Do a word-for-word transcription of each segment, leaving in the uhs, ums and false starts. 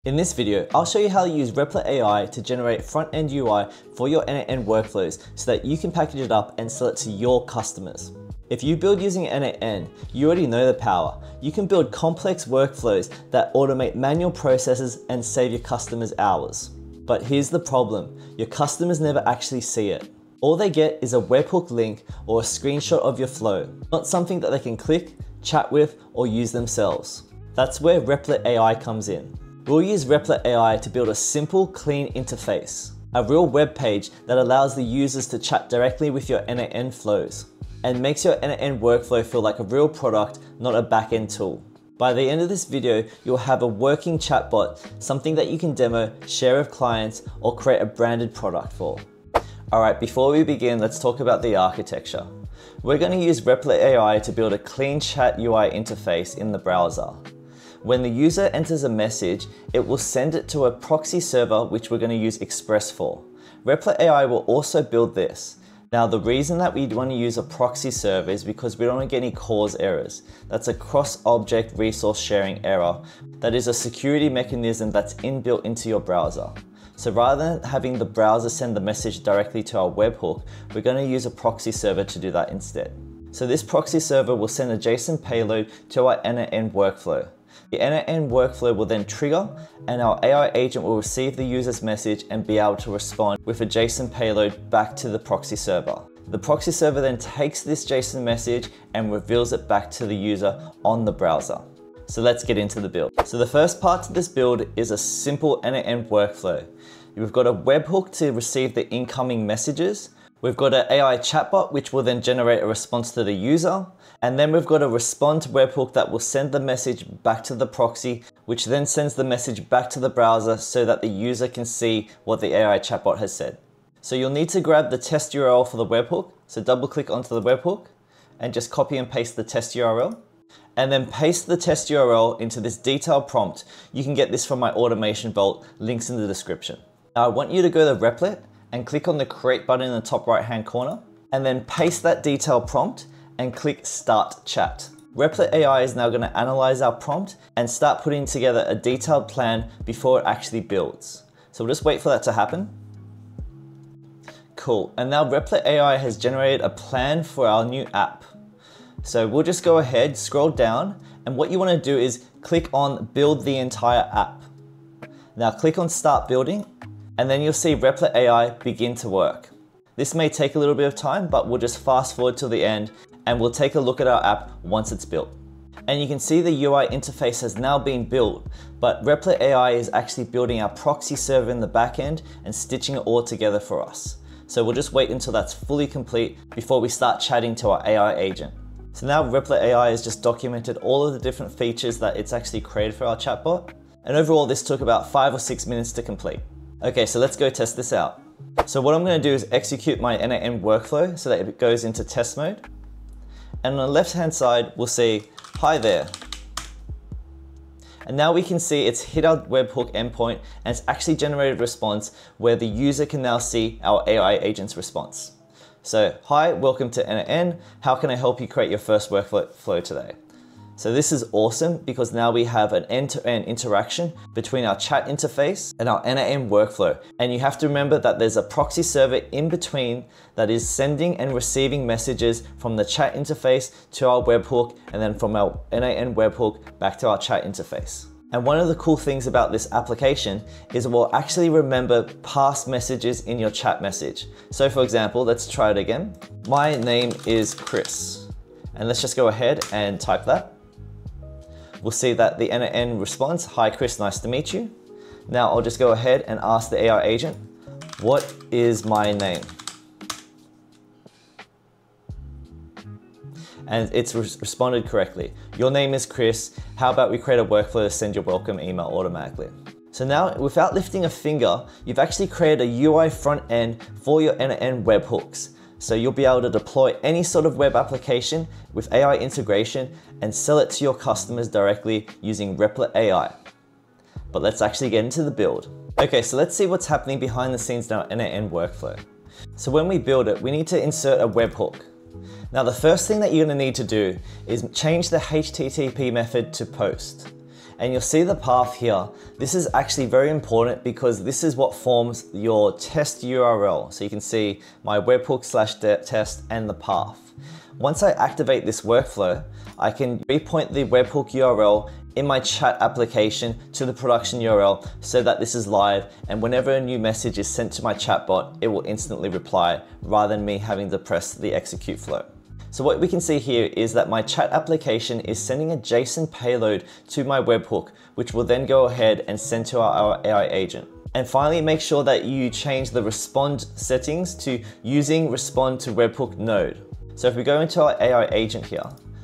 In this video, I'll show you how to use Replit A I to generate front-end U I for your end-to-end workflows so that you can package it up and sell it to your customers. If you build using end-to-end, you already know the power. You can build complex workflows that automate manual processes and save your customers hours. But here's the problem, your customers never actually see it. All they get is a webhook link or a screenshot of your flow, not something that they can click, chat with, or use themselves. That's where Replit A I comes in. We'll use Replit A I to build a simple, clean interface, a real web page that allows the users to chat directly with your end-to-end flows, and makes your end-to-end workflow feel like a real product, not a back-end tool. By the end of this video, you'll have a working chatbot, something that you can demo, share with clients, or create a branded product for. Alright, before we begin, let's talk about the architecture. We're going to use Replit A I to build a clean chat U I interface in the browser. When the user enters a message, it will send it to a proxy server, which we're going to use Express for. Replit A I will also build this. Now, the reason that we want to use a proxy server is because we don't want to get any cause errors. That's a cross-object resource sharing error. That is a security mechanism that's inbuilt into your browser. So rather than having the browser send the message directly to our webhook, we're going to use a proxy server to do that instead. So this proxy server will send a JSON payload to our end-to-end workflow. The end-to-end workflow will then trigger, and our A I agent will receive the user's message and be able to respond with a JSON payload back to the proxy server. The proxy server then takes this JSON message and reveals it back to the user on the browser. So let's get into the build. So the first part to this build is a simple end-to-end workflow. We've got a webhook to receive the incoming messages. We've got an A I chatbot, which will then generate a response to the user. And then we've got a respond webhook that will send the message back to the proxy, which then sends the message back to the browser so that the user can see what the A I chatbot has said. So you'll need to grab the test U R L for the webhook. So double click onto the webhook and just copy and paste the test U R L. And then paste the test U R L into this detailed prompt. You can get this from my Automation Vault, links in the description. Now I want you to go to Replit and click on the create button in the top right hand corner, and then paste that detailed prompt and click Start Chat. Replit A I is now going to analyze our prompt and start putting together a detailed plan before it actually builds. So we'll just wait for that to happen. Cool, and now Replit A I has generated a plan for our new app. So we'll just go ahead, scroll down, and what you want to do is click on Build the entire app. Now click on Start Building, and then you'll see Replit A I begin to work. This may take a little bit of time, but we'll just fast forward till the end and we'll take a look at our app once it's built. And you can see the U I interface has now been built, but Replit A I is actually building our proxy server in the back end and stitching it all together for us. So we'll just wait until that's fully complete before we start chatting to our A I agent. So now Replit A I has just documented all of the different features that it's actually created for our chatbot. And overall, this took about five or six minutes to complete. Okay, so let's go test this out. So what I'm going to do is execute my end-to-end workflow so that it goes into test mode. And on the left-hand side, we'll see, hi there. And now we can see it's hit our webhook endpoint and it's actually generated a response where the user can now see our A I agent's response. So, hi, welcome to end-to-end. How can I help you create your first workflow today? So this is awesome because now we have an end-to-end interaction between our chat interface and our end-to-end workflow. And you have to remember that there's a proxy server in between that is sending and receiving messages from the chat interface to our webhook, and then from our end-to-end webhook back to our chat interface. And one of the cool things about this application is it will actually remember past messages in your chat message. So for example, let's try it again. My name is Chris. And let's just go ahead and type that. We'll see that the end-to-end response, hi Chris, nice to meet you. Now I'll just go ahead and ask the A I agent, what is my name? And it's re responded correctly. Your name is Chris. How about we create a workflow to send your welcome email automatically? So now, without lifting a finger, you've actually created a U I front end for your end-to-end webhooks. So you'll be able to deploy any sort of web application with A I integration and sell it to your customers directly using Replit A I. But let's actually get into the build. Okay, so let's see what's happening behind the scenes in our end-to-end workflow. So when we build it, we need to insert a webhook. Now the first thing that you're going to need to do is change the H T T P method to post. And you'll see the path here. This is actually very important because this is what forms your test U R L. So you can see my webhook slash test and the path. Once I activate this workflow, I can repoint the webhook U R L in my chat application to the production U R L so that this is live, and whenever a new message is sent to my chatbot, it will instantly reply rather than me having to press the execute flow. So what we can see here is that my chat application is sending a JSON payload to my webhook, which will then go ahead and send to our, our A I agent. And finally, make sure that you change the respond settings to using respond to webhook node. So if we go into our A I agent here,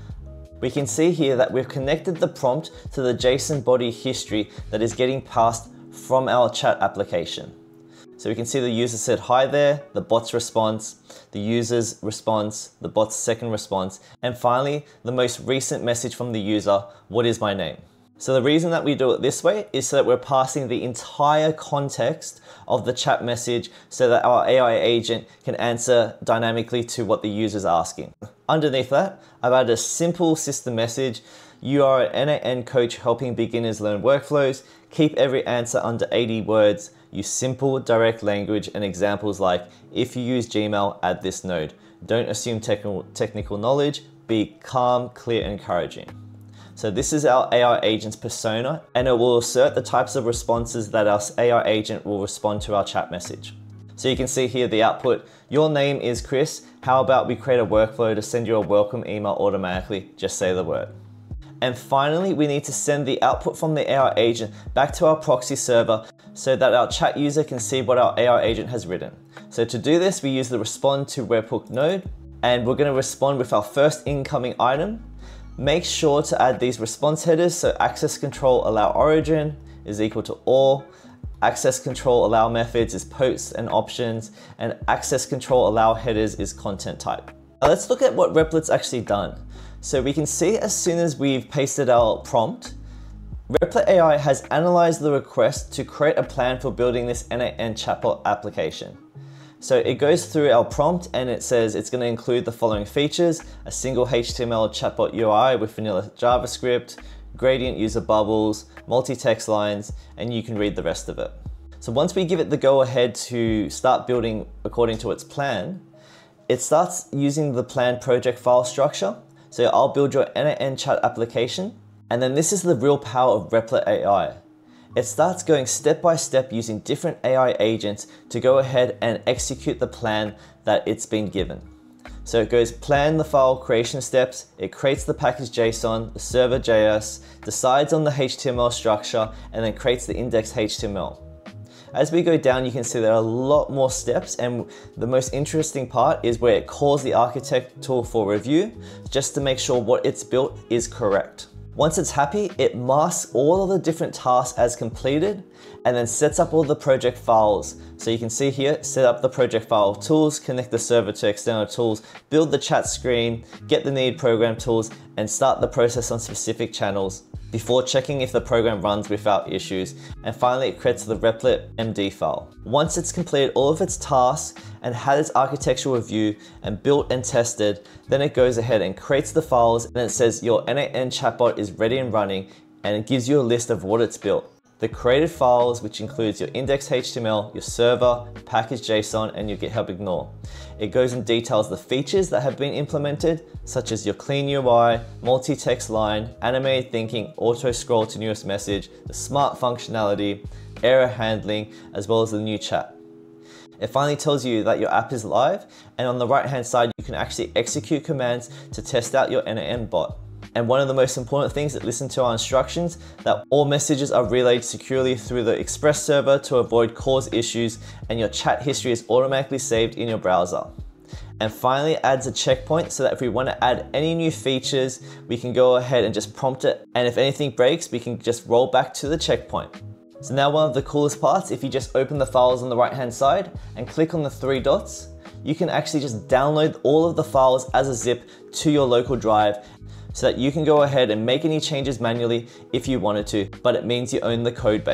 we can see here that we've connected the prompt to the JSON body history that is getting passed from our chat application. So we can see the user said hi there, the bot's response, the user's response, the bot's second response, and finally, the most recent message from the user, what is my name? So the reason that we do it this way is so that we're passing the entire context of the chat message so that our A I agent can answer dynamically to what the user's asking. Underneath that, I've added a simple system message. You are an N A N coach helping beginners learn workflows. Keep every answer under eighty words. Use simple, direct language and examples like, if you use Gmail, add this node. Don't assume technical, technical knowledge. Be calm, clear, and encouraging. So this is our A I agent's persona, and it will assert the types of responses that our A I agent will respond to our chat message. So you can see here the output. Your name is Chris. How about we create a workflow to send you a welcome email automatically? Just say the word. And finally, we need to send the output from the A I agent back to our proxy server so that our chat user can see what our A I agent has written. So to do this, we use the respond to webhook node, and we're going to respond with our first incoming item. Make sure to add these response headers. So access control allow origin is equal to all. Access control allow methods is posts and options, and access control allow headers is content type. Now let's look at what Repl It's actually done. So we can see as soon as we've pasted our prompt, Repl It A I has analyzed the request to create a plan for building this N A N chatbot application. So it goes through our prompt and it says it's going to include the following features: a single H T M L chatbot U I with vanilla JavaScript, gradient user bubbles, multi-text lines, and you can read the rest of it. So once we give it the go ahead to start building according to its plan, it starts using the plan project file structure. So I'll build your N A N chat application, and then this is the real power of Repl It A I. It starts going step by step using different A I agents to go ahead and execute the plan that it's been given. So it goes plan the file creation steps, it creates the package JSON, the server J S, decides on the H T M L structure, and then creates the index H T M L. As we go down, you can see there are a lot more steps, and the most interesting part is where it calls the architect tool for review, just to make sure what it's built is correct. Once it's happy, it masks all of the different tasks as completed and then sets up all the project files. So you can see here, set up the project file tools, connect the server to external tools, build the chat screen, get the needed program tools, and start the process on specific channels before checking if the program runs without issues. And finally, it creates the Repl It M D file. Once it's completed all of its tasks and had its architectural review and built and tested, then it goes ahead and creates the files, and it says your N A N chatbot is ready and running, and it gives you a list of what it's built. The created files, which includes your index H T M L, your server, package JSON, and your GitHub ignore. It goes and details the features that have been implemented, such as your clean U I, multi-text line, animated thinking, auto scroll to newest message, the smart functionality, error handling, as well as the new chat. It finally tells you that your app is live, and on the right hand side, you can actually execute commands to test out your N A N bot. And one of the most important things, that listen to our instructions, that all messages are relayed securely through the Express server to avoid cause issues, and your chat history is automatically saved in your browser. And finally, it adds a checkpoint so that if we want to add any new features, we can go ahead and just prompt it. And if anything breaks, we can just roll back to the checkpoint. So now one of the coolest parts, if you just open the files on the right hand side and click on the three dots, you can actually just download all of the files as a zip to your local drive, so that you can go ahead and make any changes manually if you wanted to, but it means you own the code base.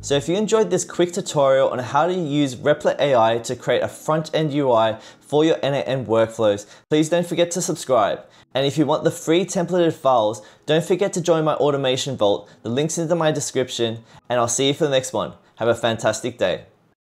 So if you enjoyed this quick tutorial on how to use Replit A I to create a front-end U I for your end-to-end workflows, please don't forget to subscribe. And if you want the free templated files, don't forget to join my automation vault. The link's in my description, and I'll see you for the next one. Have a fantastic day.